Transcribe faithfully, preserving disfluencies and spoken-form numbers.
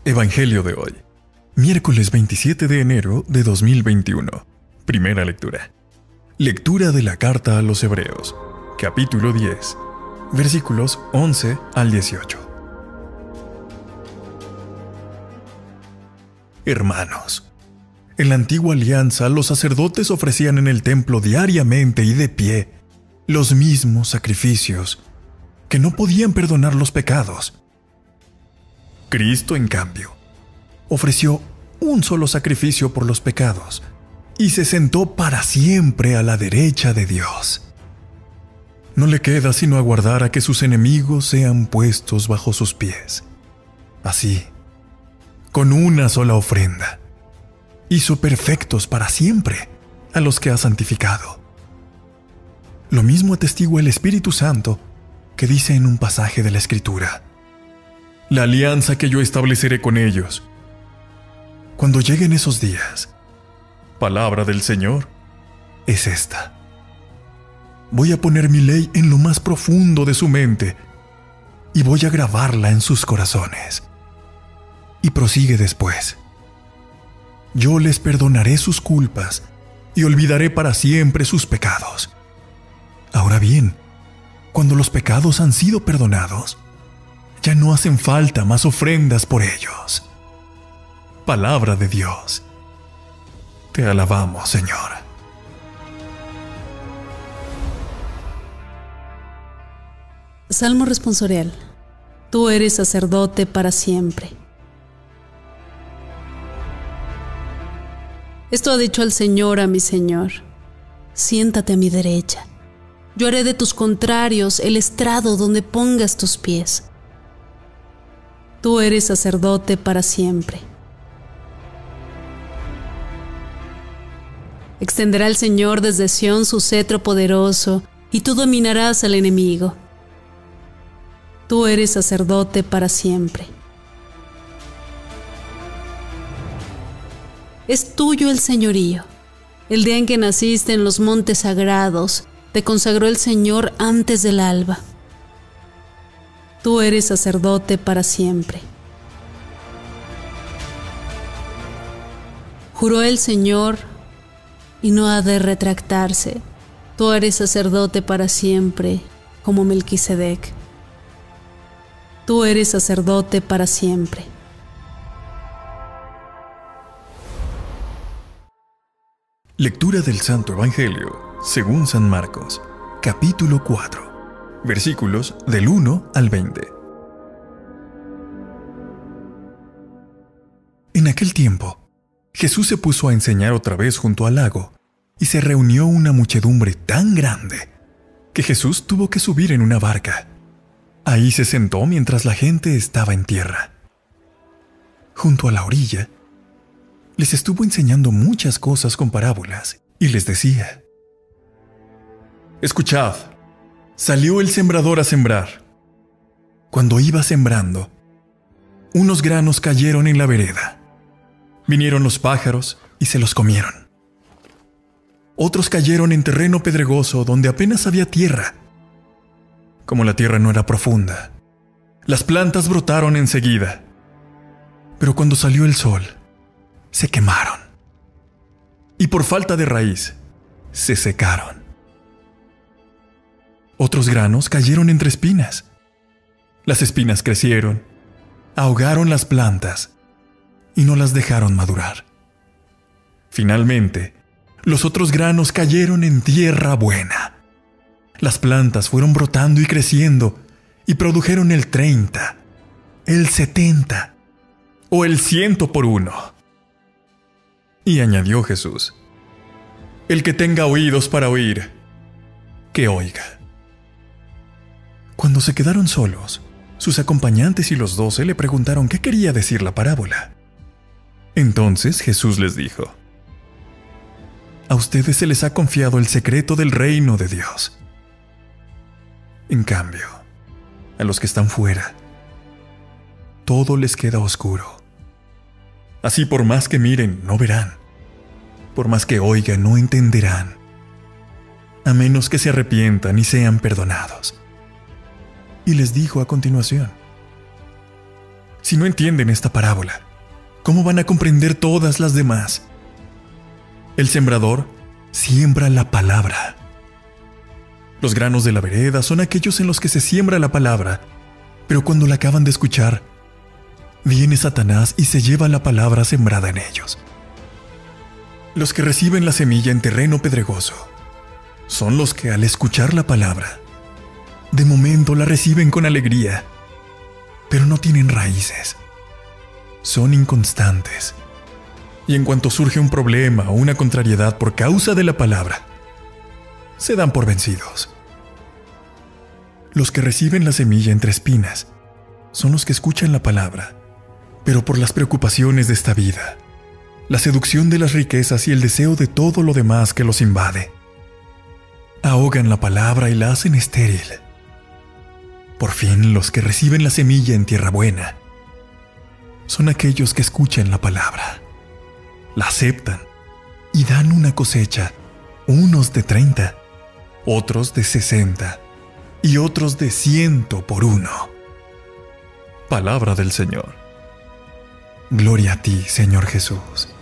Evangelio de hoy, miércoles veintisiete de enero de dos mil veintiuno. Primera lectura. Lectura de la carta a los Hebreos, capítulo diez, versículos once al dieciocho. Hermanos, en la antigua alianza los sacerdotes ofrecían en el templo diariamente y de pie los mismos sacrificios que no podían perdonar los pecados. Cristo, en cambio, ofreció un solo sacrificio por los pecados y se sentó para siempre a la derecha de Dios. No le queda sino aguardar a que sus enemigos sean puestos bajo sus pies. Así, con una sola ofrenda, hizo perfectos para siempre a los que ha santificado. Lo mismo atestigua el Espíritu Santo, que dice en un pasaje de la Escritura: la alianza que yo estableceré con ellos cuando lleguen esos días, palabra del Señor, es esta: voy a poner mi ley en lo más profundo de su mente y voy a grabarla en sus corazones. Y prosigue después: yo les perdonaré sus culpas y olvidaré para siempre sus pecados. Ahora bien, cuando los pecados han sido perdonados, ya no hacen falta más ofrendas por ellos. Palabra de Dios. Te alabamos, Señor. Salmo responsorial. Tú eres sacerdote para siempre. Esto ha dicho el Señor a mi Señor: siéntate a mi derecha. Yo haré de tus contrarios el estrado donde pongas tus pies. Tú eres sacerdote para siempre. Extenderá el Señor desde Sión su cetro poderoso, y tú dominarás al enemigo. Tú eres sacerdote para siempre. Es tuyo el señorío. El día en que naciste en los montes sagrados, te consagró el Señor antes del alba. Tú eres sacerdote para siempre. Juró el Señor y no ha de retractarse: tú eres sacerdote para siempre, como Melquisedec. Tú eres sacerdote para siempre. Lectura del Santo Evangelio según San Marcos, capítulo cuatro, versículos del uno al veinte. En aquel tiempo, Jesús se puso a enseñar otra vez junto al lago, y se reunió una muchedumbre tan grande que Jesús tuvo que subir en una barca. Ahí se sentó mientras la gente estaba en tierra. Junto a la orilla, les estuvo enseñando muchas cosas con parábolas, y les decía: escuchad, salió el sembrador a sembrar. Cuando iba sembrando, unos granos cayeron en la vereda. Vinieron los pájaros y se los comieron. Otros cayeron en terreno pedregoso donde apenas había tierra. Como la tierra no era profunda, las plantas brotaron enseguida. Pero cuando salió el sol, se quemaron. Y por falta de raíz, se secaron. Otros granos cayeron entre espinas. Las espinas crecieron, ahogaron las plantas y no las dejaron madurar. Finalmente, los otros granos cayeron en tierra buena. Las plantas fueron brotando y creciendo y produjeron el treinta, el setenta o el ciento por uno. Y añadió Jesús: el que tenga oídos para oír, que oiga. Cuando se quedaron solos, sus acompañantes y los doce le preguntaron qué quería decir la parábola. Entonces Jesús les dijo: a ustedes se les ha confiado el secreto del reino de Dios. En cambio, a los que están fuera, todo les queda oscuro. Así, por más que miren, no verán. Por más que oigan, no entenderán, a menos que se arrepientan y sean perdonados. Y les dijo a continuación: Si no entienden esta parábola, ¿cómo van a comprender todas las demás? El sembrador siembra la palabra. Los granos de la vereda son aquellos en los que se siembra la palabra, pero cuando la acaban de escuchar, viene Satanás y se lleva la palabra sembrada en ellos. Los que reciben la semilla en terreno pedregoso son los que, al escuchar la palabra, de momento la reciben con alegría, pero no tienen raíces. Son inconstantes. Y en cuanto surge un problema o una contrariedad por causa de la palabra, se dan por vencidos. Los que reciben la semilla entre espinas son los que escuchan la palabra, pero por las preocupaciones de esta vida, la seducción de las riquezas y el deseo de todo lo demás que los invade, ahogan la palabra y la hacen estéril. Por fin, los que reciben la semilla en tierra buena son aquellos que escuchan la palabra, la aceptan y dan una cosecha, unos de treinta, otros de sesenta y otros de ciento por uno. Palabra del Señor. Gloria a ti, Señor Jesús.